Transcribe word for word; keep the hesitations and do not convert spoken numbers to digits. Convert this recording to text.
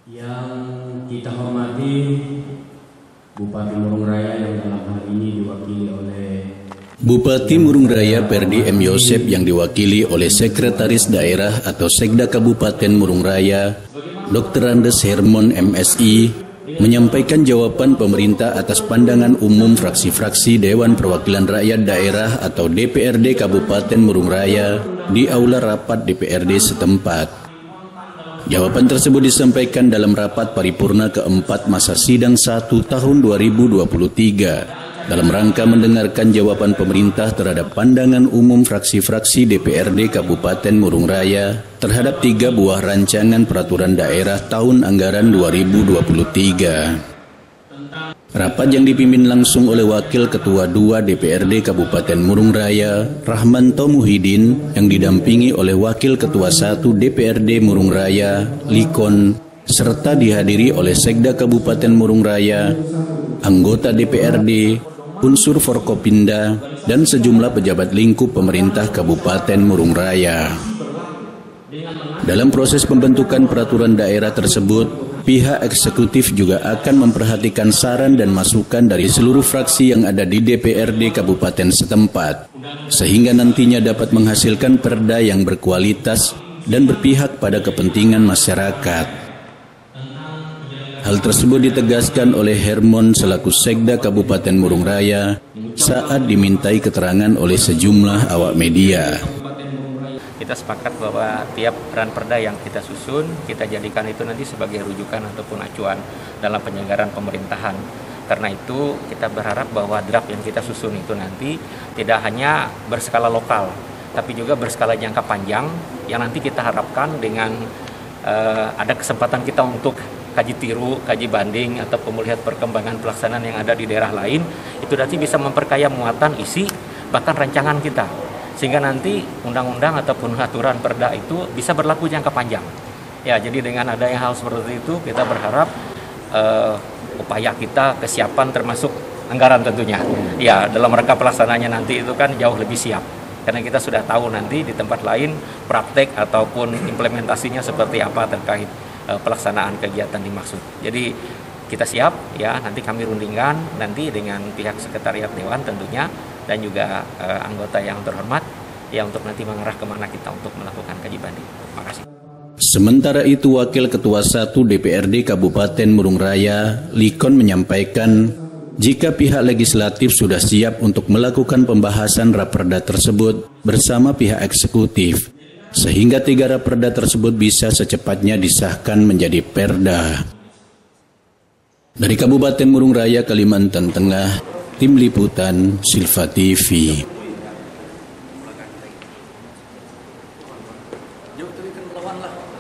Yang kita hormati Bupati Murung Raya yang dalam hal ini diwakili oleh Bupati Murung Raya Perdi M. Yosep yang diwakili oleh Sekretaris Daerah atau Sekda Kabupaten Murung Raya, Doktor Andes Hermon M Si, menyampaikan jawaban pemerintah atas pandangan umum fraksi-fraksi Dewan Perwakilan Rakyat Daerah atau D P R D Kabupaten Murung Raya di aula rapat D P R D setempat. Jawaban tersebut disampaikan dalam rapat paripurna keempat masa sidang satu tahun dua ribu dua puluh tiga dalam rangka mendengarkan jawaban pemerintah terhadap pandangan umum fraksi-fraksi D P R D Kabupaten Murung Raya terhadap tiga buah rancangan peraturan daerah tahun anggaran dua ribu dua puluh tiga. Rapat yang dipimpin langsung oleh Wakil Ketua dua D P R D Kabupaten Murung Raya, Rahmanto Muhyiddin, yang didampingi oleh Wakil Ketua satu D P R D Murung Raya, Likon, serta dihadiri oleh Sekda Kabupaten Murung Raya, anggota D P R D, unsur Forkopimda, dan sejumlah pejabat lingkup pemerintah Kabupaten Murung Raya. Dalam proses pembentukan peraturan daerah tersebut, pihak eksekutif juga akan memperhatikan saran dan masukan dari seluruh fraksi yang ada di D P R D Kabupaten setempat, sehingga nantinya dapat menghasilkan perda yang berkualitas dan berpihak pada kepentingan masyarakat. Hal tersebut ditegaskan oleh Hermon selaku Sekda Kabupaten Murung Raya saat dimintai keterangan oleh sejumlah awak media. Kita sepakat bahwa tiap ranperda yang kita susun, kita jadikan itu nanti sebagai rujukan ataupun acuan dalam penyelenggaraan pemerintahan. Karena itu kita berharap bahwa draft yang kita susun itu nanti tidak hanya berskala lokal, tapi juga berskala jangka panjang yang nanti kita harapkan dengan uh, ada kesempatan kita untuk kaji tiru, kaji banding, atau melihat perkembangan pelaksanaan yang ada di daerah lain, itu nanti bisa memperkaya muatan, isi, bahkan rancangan kita. Sehingga nanti undang-undang ataupun aturan perda itu bisa berlaku jangka panjang. Ya, jadi dengan adanya hal seperti itu, kita berharap uh, upaya kita, kesiapan termasuk anggaran tentunya. Ya, dalam rangka pelaksananya nanti itu kan jauh lebih siap. Karena kita sudah tahu nanti di tempat lain praktek ataupun implementasinya seperti apa terkait uh, pelaksanaan kegiatan dimaksud. Jadi kita siap, ya, nanti kami rundingkan nanti dengan pihak sekretariat Dewan tentunya, dan juga uh, anggota yang terhormat, ya, untuk nanti mengarah kemana kita untuk melakukan kaji banding. Terima kasih. Sementara itu, Wakil Ketua satu D P R D Kabupaten Murung Raya, Likon, menyampaikan jika pihak legislatif sudah siap untuk melakukan pembahasan raperda tersebut bersama pihak eksekutif, sehingga tiga raperda tersebut bisa secepatnya disahkan menjadi perda. Dari Kabupaten Murung Raya, Kalimantan Tengah, Tim Liputan Silva T V. Jauh tadi kan melawan lah.